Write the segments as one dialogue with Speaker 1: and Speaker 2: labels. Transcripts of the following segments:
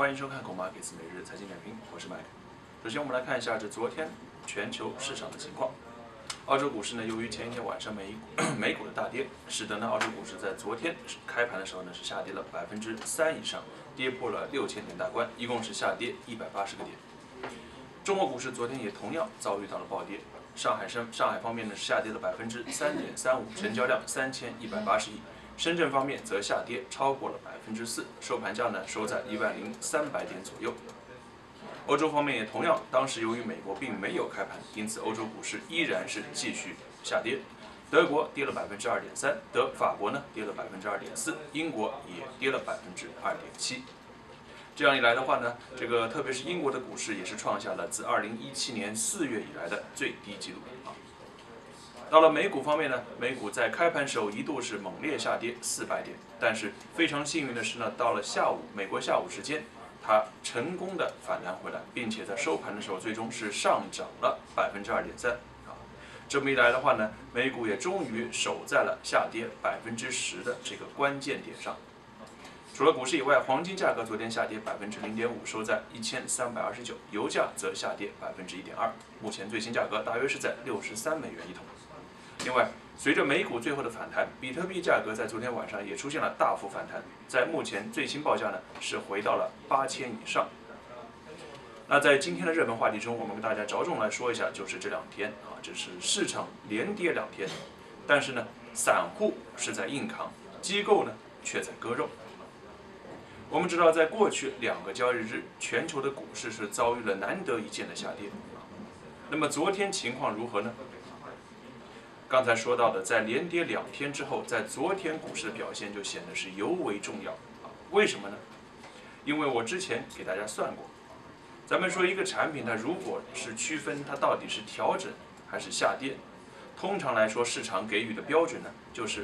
Speaker 1: 欢迎收看《狗马给斯每日财经点评》，我是 Mike。首先，我们来看一下昨天全球市场的情况。澳洲股市呢，由于前一天晚上美股的大跌，使得呢澳洲股市在昨天开盘的时候呢是下跌了3%以上，跌破了6000点大关，一共是下跌180个点。中国股市昨天也同样遭遇到了暴跌，上海方面呢是下跌了3.35%，成交量3180亿。深圳方面则下跌超过了4%，收盘价呢收在10300点左右。欧洲方面也同样，当时由于美国并没有开盘，因此欧洲股市依然是继续下跌。德国跌了2.3%，法国呢跌了2.4%，英国也跌了2.7%。这样一来的话呢，特别是英国的股市也是创下了自2017年4月以来的最低纪录啊。到了美股方面呢，美股在开盘时候一度是猛烈下跌400点，但是非常幸运的是呢，到了美国下午时间，它成功的反弹回来，并且在收盘的时候最终是上涨了2.3%啊。这么一来的话呢，美股也终于守在了下跌10%的这个关键点上。除了股市以外，黄金价格昨天下跌0.5%，收在1329，油价则下跌1.2%，目前最新价格大约是在63美元一桶。另外，随着美股最后的反弹，比特币价格在昨天晚上也出现了大幅反弹，在目前最新报价呢是回到了8000以上。那在今天的热门话题中，我们跟大家着重来说一下，就是这两天啊，这是市场连跌2天，但是呢，散户是在硬扛，机构呢却在割肉。我们知道，在过去2个交易日，全球的股市是遭遇了难得一见的下跌。那么昨天情况如何呢？刚才说到的，在连跌2天之后，在昨天股市的表现就显得是尤为重要啊。为什么呢？因为我之前给大家算过，咱们说一个产品它如果是区分它到底是调整还是下跌，通常来说市场给予的标准呢就是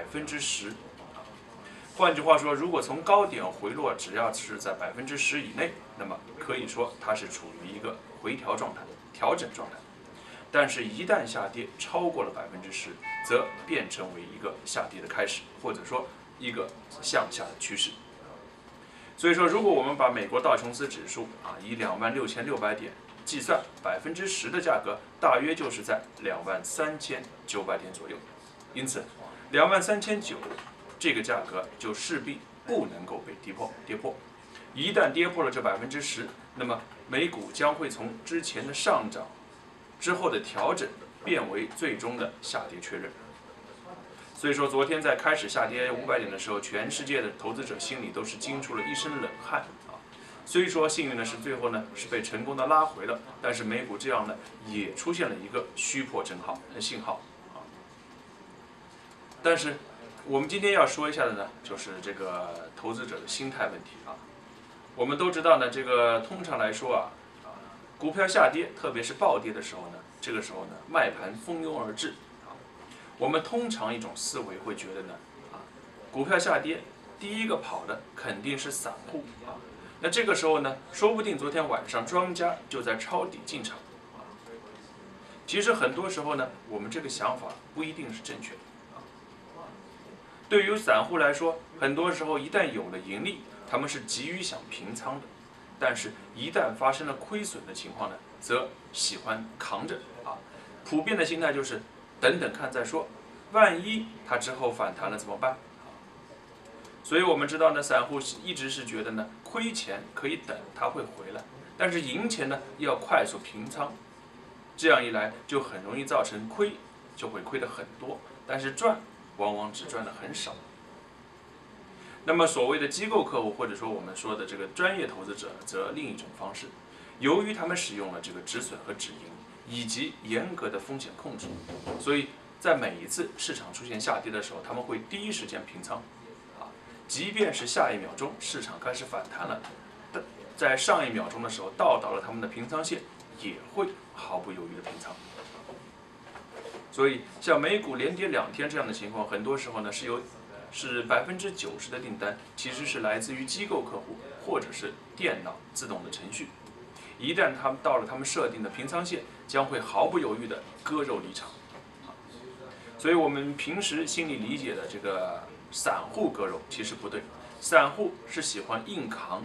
Speaker 1: 10%。换句话说，如果从高点回落只要是在10%以内，那么可以说它是处于一个回调状态、调整状态。但是，一旦下跌超过了10%，则变成为一个下跌的开始，或者说一个向下的趋势。所以说，如果我们把美国道琼斯指数以26600点计算，10%的价格大约就是在23900点左右。因此，23900这个价格就势必不能够被跌破。一旦跌破了这10%，那么美股将会从之前的上涨之后的调整变为最终的下跌确认。所以说，昨天在开始下跌500点的时候，全世界的投资者心里都是惊出了一身冷汗啊。虽说幸运的是最后呢是被成功的拉回了，但是美股这样呢也出现了一个虚破信号啊。但是我们今天要说一下的呢，就是这个投资者的心态问题啊。我们都知道呢，通常来说股票下跌，特别是暴跌的时候呢，这个时候呢，卖盘蜂拥而至啊。我们通常一种思维会觉得呢，股票下跌，第一个跑的肯定是散户啊。那这个时候呢，说不定昨天晚上庄家就在抄底进场啊。其实很多时候呢，我们这个想法不一定是正确的啊。对于散户来说，很多时候一旦有了盈利，他们是急于想平仓的。但是，一旦发生了亏损的情况呢，则喜欢扛着啊。普遍的心态就是等等看再说，万一它之后反弹了怎么办？所以我们知道呢，散户一直是觉得呢，亏钱可以等，它会回来，但是赢钱呢要快速平仓，这样一来就很容易造成亏，就会亏得很多，但是赚往往只赚得很少。那么所谓的机构客户，或者说我们说的这个专业投资者，则另一种方式。由于他们使用了这个止损和止盈，以及严格的风险控制，所以在每一次市场出现下跌的时候，他们会第一时间平仓啊。即便是下一秒钟市场开始反弹了，在上一秒钟的时候到达了他们的平仓线，也会毫不犹豫的平仓。所以像美股连跌2天这样的情况，很多时候呢是90%的订单其实是来自于机构客户或者是电脑自动的程序。一旦他们到了他们设定的平仓线，将会毫不犹豫的割肉离场。所以我们平时心里理解的这个散户割肉其实不对，散户是喜欢硬扛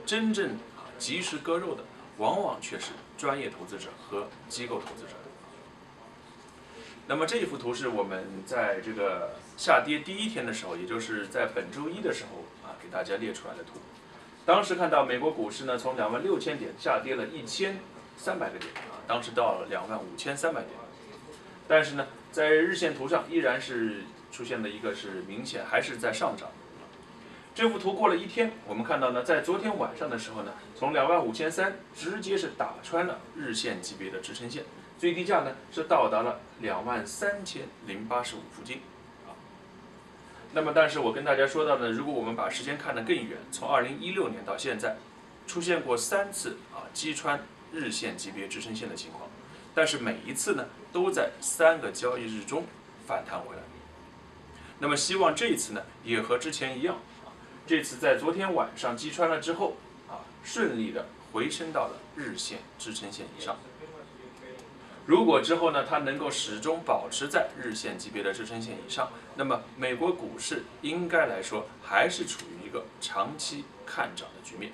Speaker 1: 真正及时割肉的，往往却是专业投资者和机构投资者。那么这一幅图是我们在这个下跌第一天的时候，也就是在本周一的时候给大家列出来的图。当时看到美国股市呢，从26000点下跌了1300个点当时到了25300点。但是呢，在日线图上依然是出现了一个是明显还是在上涨。这幅图过了一天，我们看到呢，在昨天晚上的时候呢，从25300直接是打穿了日线级别的支撑线，最低价呢是到达了23085附近。那么，但是我跟大家说到呢，如果我们把时间看得更远，从2016年到现在，出现过3次击穿日线级别支撑线的情况，但是每一次呢都在3个交易日中反弹回来。那么希望这一次呢也和之前一样，这次在昨天晚上击穿了之后顺利的回升到了日线支撑线以上。如果之后呢，它能够始终保持在日线级别的支撑线以上，那么美国股市应该来说还是处于一个长期看涨的局面。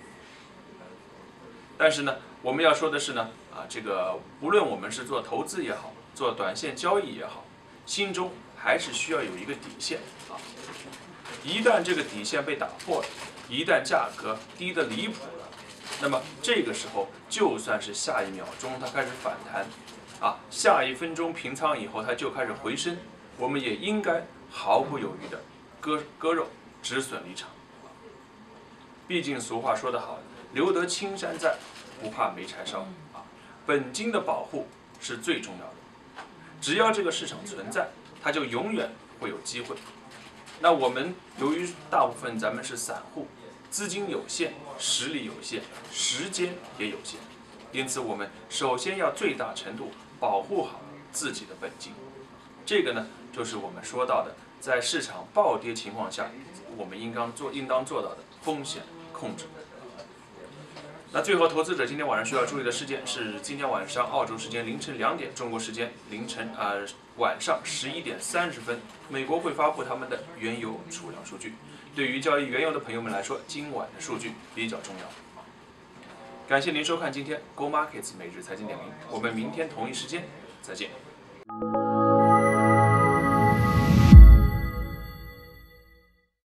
Speaker 1: 但是呢，我们要说的是呢，这个无论我们是做投资也好，做短线交易也好，心中还是需要有一个底线一旦这个底线被打破了，一旦价格低得离谱了，那么这个时候就算是下一秒钟它开始反弹下1分钟平仓以后它就开始回升，我们也应该毫不犹豫的割肉止损离场。毕竟俗话说得好，留得青山在，不怕没柴烧本金的保护是最重要的。只要这个市场存在，它就永远会有机会。那我们由于大部分咱们是散户，资金有限，实力有限，时间也有限，因此我们首先要最大程度保护好自己的本金。这个呢，就是我们说到的，在市场暴跌情况下，我们应当做到的风险控制。那最后，投资者今天晚上需要注意的事件是，今天晚上澳洲时间凌晨2点，中国时间晚上11点30分，美国会发布他们的原油储量数据。对于交易原油的朋友们来说，今晚的数据比较重要。感谢您收看今天 Go Markets 每日财经点评，我们明天同一时间再见。